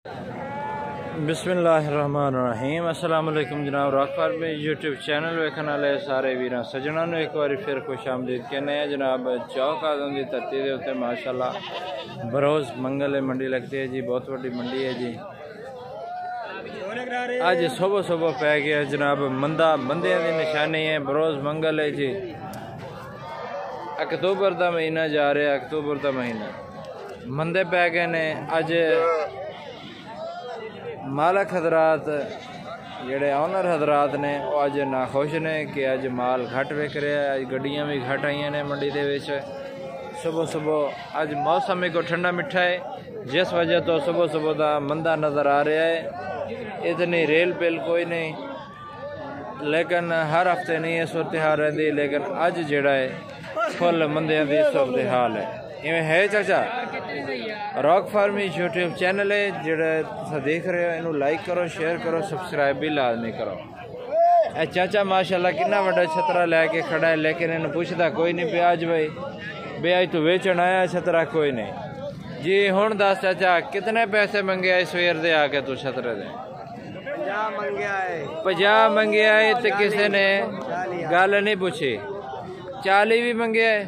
बिस्मिल्लाहिर्रहमानिर्रहीम। अस्सलाम वालेकुम जनाब। रॉकफार में यूट्यूब चैनल वेखन वाले सारे वीर सज्जना एक बार फिर खुश आमदीद कहने हैं जनाब। चौक आदम की धरती के उत्ते माशाल्लाह बरोज़ मंगल मंडी लगती है जी, बहुत बड़ी मंडी है जी। अज सुबह सुबह पै गया जनाब मंदा, बंदियां की निशानी है, बरोज़ मंगल है जी। अक्तूबर का महीना जा रहा, अक्तूबर का महीना मंदे पै गए ने। अज मालक हजरात जेड़े ऑनर हजरात ने वो अज नाखुश ने कि अज माल घट विक रहा है, अज गड्डियां भी घट आई ने मंडी दे विच। सुबह सुबह अज मौसम को ठंडा मिठा है, जिस वजह तो सुबह सुबह का मंदा नज़र आ रहा है। इतनी रेल पेल कोई नहीं, लेकिन हर हफ्ते नहीं है सूरत हाल रही, लेकिन अज जड़ा है फुल मंदिया की सूरत हाल है। इवें है चाचा। रॉक फार्मी यूट्यूब चैनल है जोड़ा देख रहे हो, इनू लाइक करो, शेयर करो, सबसक्राइब भी लाजमी करो। ए चाचा माशाल्लाह कितना बड़ा छतरा लैके खड़ा है, लेकिन इन्हें पूछता कोई नहीं पिया। अज भाई बेअज तू वेचन आया छतरा कोई नहीं जी। हुण दस चाचा कितने पैसे मंगे आए सवेर दे आके तू छतरे दे? 50 मंगे आए तो किसी ने गल नहीं पूछी। 40 भी मंगे आए,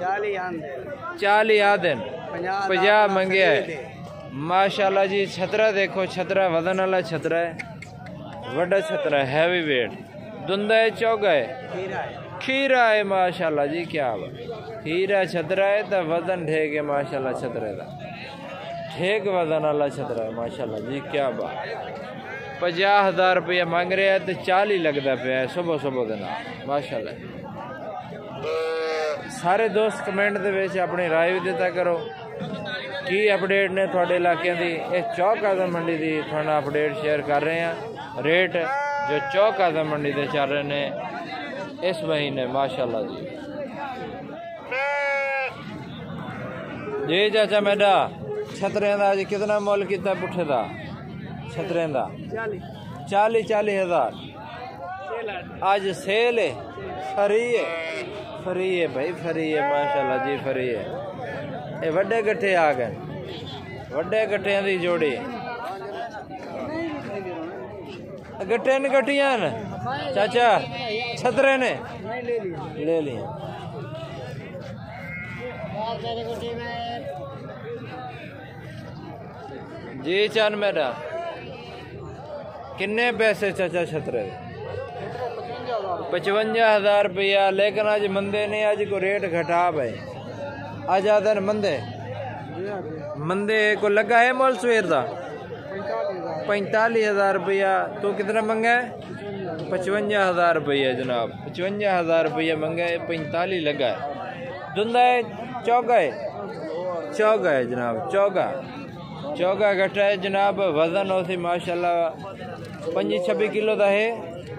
40 आदन 50 मंगे है। माशाल्लाह जी। छतरा देखो, छतरा वजन वाला छतरा है, बड़ा छतरा है, हैवी वेट। दुंदा है, चौगा है, खीरा है माशाल्लाह जी। क्या बात, खीरा छतरा है तो वजन ठेक है माशाल्लाह। छतरे का ठेक वजन वाला छतरा है माशाल्लाह जी। क्या बात। 50,000 रुपया मांग रहे हैं तो 40 लगता पे है सुबह सुबह के नाल माशाल्लाह। सारे दोस्त कमेंट दे विच अपनी राय भी देता करो की अपडेट ने थोड़े इलाके की। इस चौक आदम मंडी की थोड़ा अपडेट शेयर कर रहे हैं। रेट जो चौक आदम मंडी के चल रहे हैं इस महीने माशाल्लाह जी। जी चाचा मेरा छतरे का अज कितना मुल किया पुठे का? छतरे का 40,000 अज सेल है, फ्री है, फ्री है भाई, फ्री है माशाल्लाह जी, फ्री है। ये वड्डे गट्ठे आ गए, वड्डे गट्ठियां की जोड़ी। गट्ठे ने गट्टियां न चाचा छतरे ने ले लिया जी। चल मेरा किन्ने पैसे चाचा छतरे? 55,000 रुपया। लेकिन अज मंदे ने, अज को रेट घटा भाई। अज आदन मंदे मंदे को लगा है मोल सवेर का 45,000 रुपया। तो कितना मंगा है? 55,000 रुपया जनाब। 55,000 रुपया मंगा है, 45 लगा है। धुंदा है, चौगा है, चौगा है जनाब, चौगा चौगा घटा है जनाब। वजन उसी माशाल्लाह 25-26 किलो का है।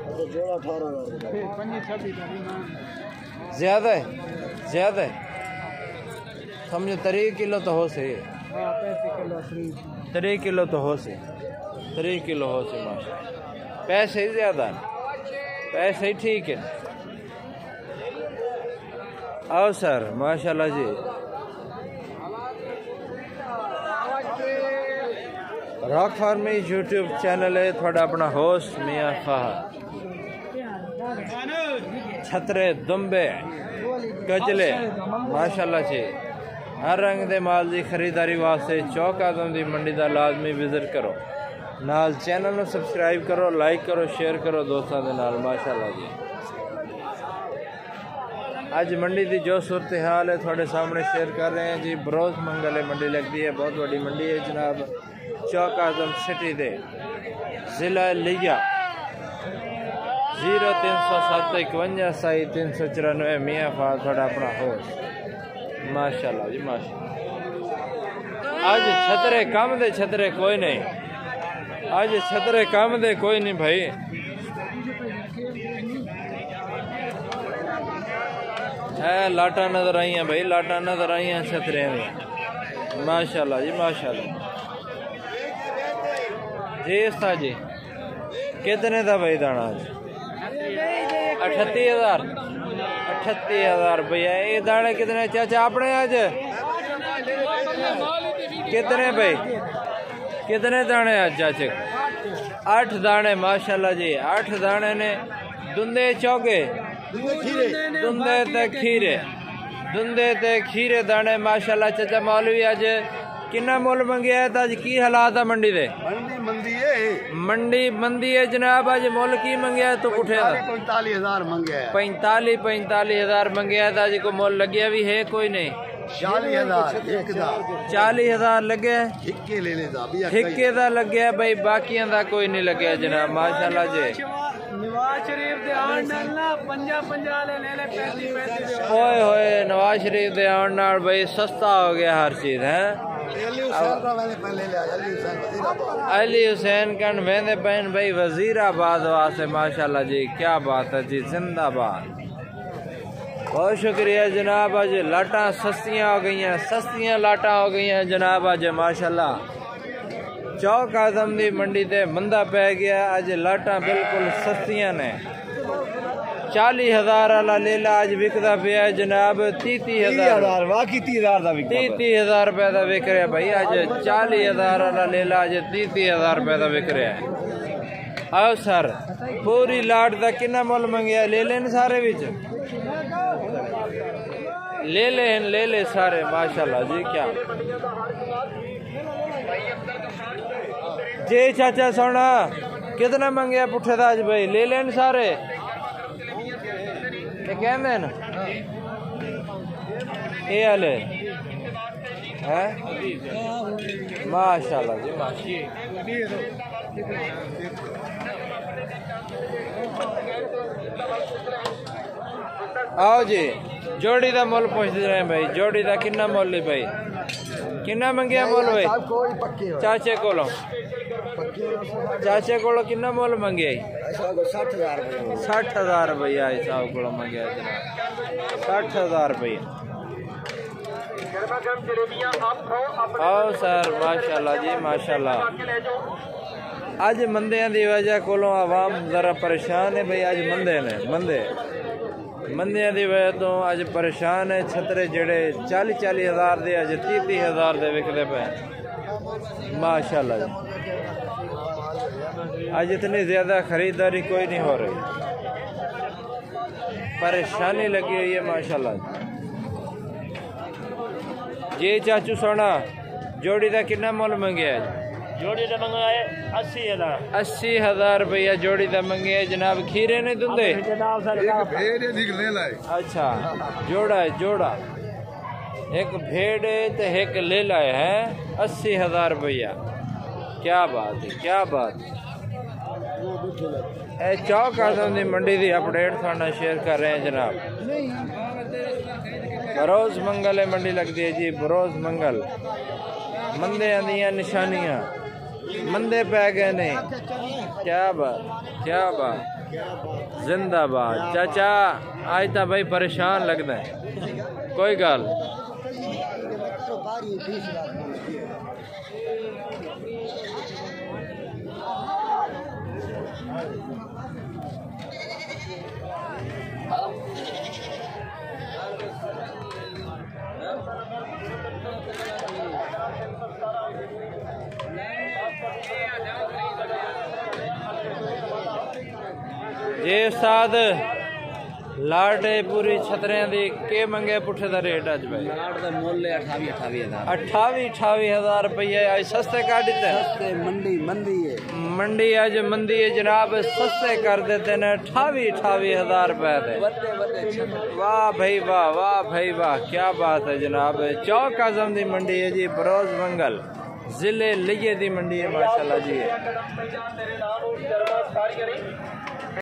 ज्यादा है, ज्यादा है समझो 3 किलो तो हो से, 3 किलो तो हो से, 3 किलो हो से माशाल्लाह। पैसे ही ज्यादा, पैसे ही ठीक है। आओ सर माशाल्लाह जी। रॉक फार्मी यूट्यूब चैनल है, थोड़ा अपना होस्ट मियां फहद। छतरे, दुम्बे, गजले माशाल्लाह जी। हर रंग दे माल की खरीदारी वास्ते चौक आदम की मंडी का लाजमी विजिट करो। नाल चैनल को सबसक्राइब करो, लाइक करो, शेयर करो दोस्तों के नाल माशाल्लाह जी। अज मंडी की जो सूरत हाल है थोड़े सामने शेयर कर रहे हैं जी। बरोज़ मंगल मंडी लगती है, बहुत बड़ी मंडी है जनाब। चौक आजम सिटी दे जिला लिया 030751 मियां फाल थोड़ा अपना होश माशाल्लाह जी माशाल्लाह। अज छतरे कम दे, छतरे कोई नहीं, अज छतरे कम दे कोई नहीं भाई। है लाटा नजर आई हैं भाई, लाटा नजर आई हैं छतरे में माशाल्लाह जी माशाल्लाह जी। इसका जी कितने का भाई दाना? 38,000 रुपया। ये दाने कितने चाचा अपने? आज कितने भाई? कितने दाने आज चाचे? 8 दाने माशाल्लाह जी, 8 दाने ने। दुंदे चौके, दुंदे ते खीरे, दुंदे ते खीरे दाने माशाल्लाह। चाचा मौलवी आज किन्ना मुल मंगया है? आज की हालात है मंडी दे? मंडी मंदी है जनाब। आज मुल की मंगया है? तो उठे 45,000 मंगया है। 45,000 मंगया है। आज को मुल लगे भी है कोई नहीं? 40,000 लगे। ठेके दा लगे भाई, बाकियां दा कोई नहीं लगे जनाब माशाल्लाह जी। नवाज शरीफ दे आन नाल 50 ले ले 35 ओए होए, नवाज शरीफ दे आन नाल भाई सस्ता हो गया हर चीज है। अली हुसैन कन वेंदे पैन भाई वजीराबाद वास्ते माशाल्लाह जी। क्या बात है जी, जिंदाबाद। बहुत शुक्रिया जनाब। आज लाटा सस्तियाँ हो गई हैं, सस्तियाँ लाटा हो गई हैं जनाब आज माशाल्लाह। चौक आजम दी मंडी ते मंदा पै गया। आज लाटा बिल्कुल सस्तियाँ ने। 40,000 वाला लेला आज विकदा पिया जनाब 30,000। बाकी 30,000 का 30,000 रुपए का विक रहा भाई। आज 40,000 वाला लेला आज 30,000 रुपए का विक रहा है। आओ सर, पूरी लाट का कितना मुल मंगया? ले लेन सारे विच ले ले सारे माशाल्लाह जी। क्या जी चाचा सोना कितना मंगया पुठे था आज भाई? ले लेन सारे कहते न ये वाले है माशाल्लाह जी माशाल्लाह। आओ जी, जोड़ी का मुल पूछते रहे भाई। जोड़ी का कितना मुल है भाई? कितना मंगया मुल भाई? चाचे कोलों कितना मुल मंगे? 60,000 रुपया साहब को मंगया जनाब। 60,000 रुपया। आओ सर माशाल्लाह जी माशाल्लाह। अज मंदियां की वजह को आवाम जरा परेशान है भाई। अज मंदे ने मंदियां की वजह तो अज परेशान है। छतरे जड़े 40,000 दे अज 30,000 दे विकते पे माशाल्लाह जी। आज इतनी ज्यादा खरीदारी कोई नहीं हो रही, परेशानी लगी हुई है माशाल्लाह जी। चाचू सोना जोड़ी का कितना मुल मंगया? जोड़ी का मंगा है 80,000। 80,000 रुपया जोड़ी का मंगे जनाब। खीरे नहीं दुंदे? अच्छा, जोड़ा है जोड़ा। एक भेड़ तो एक ले लाए है 80,000 रुपया। क्या बात है, क्या बात है। चौक आजम की मंडी की अपडेट थाना शेयर कर रहे हैं जनाब। बरोज मंगल है मंडी लगती है जी, बरोज मंगल। मंदे दियां निशानियां मंदे पै गए ने। क्या बात, क्या बात, जिंदाबाद। चाचा आज तो भाई परेशान लगता है। कोई गल जी उस्ताद। लाट पूरी छतरिया दी के मंगे पुठे दा रेट अज भाई? लाट दा मुल 28,000। 28,000 रुपये आज सस्ते कर देते हैं। मंडी है मंदी है जनाब, सस्ते कर देते हैं 28,000 रुपए दे। वाह भाई वाह, वाह भाई वाह, क्या बात है जनाब। चौक आजम दी मंडी है जी, बरोज मंगल जिले लिये दी मंडी है माशाल्लाह जी।